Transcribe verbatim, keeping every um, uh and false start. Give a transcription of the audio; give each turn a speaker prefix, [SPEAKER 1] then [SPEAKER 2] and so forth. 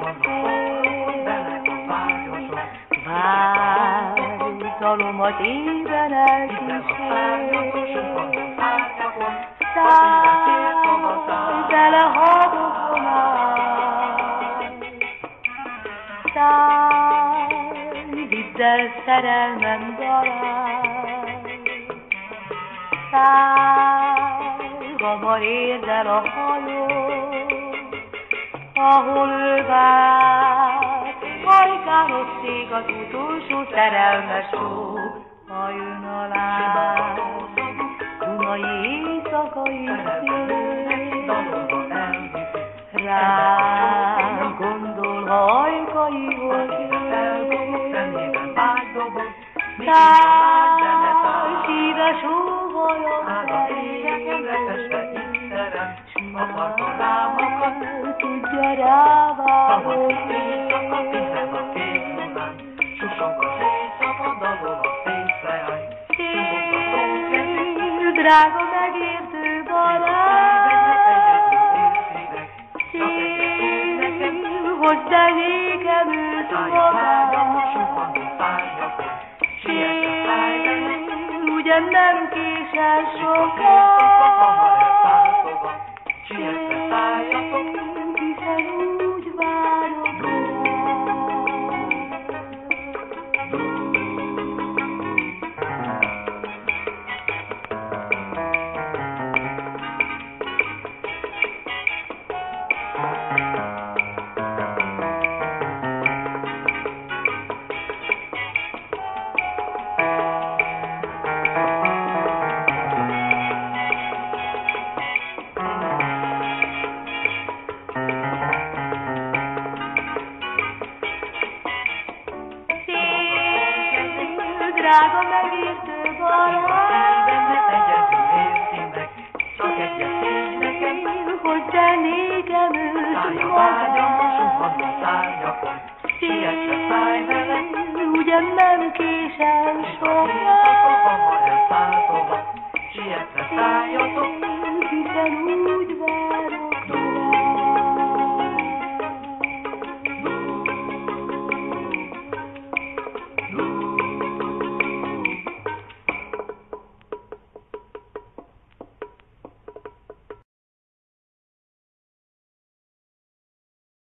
[SPEAKER 1] Vágyalomat éven elkísér, szállj bele habokon át, szállj, vidd el szerelmem dalát, szállj, hamar érd el a hajó, ahol ő vár, hajkárosszék az utolsó szerelmes ó, ha jön a láz, Dunai éjszakai szél, rám gondol, ha ajkaihoz jön, szállj, szíves óvajom felé, tudja rávárni. Drága megértő barát, szél, hozd el nékem őt magát, szél, ugye nem késel soká, szél, hiszen úgy várok rá. Drága megértő barát, szél, hozd el nékem őt magát, szél, ugye nem késel soká,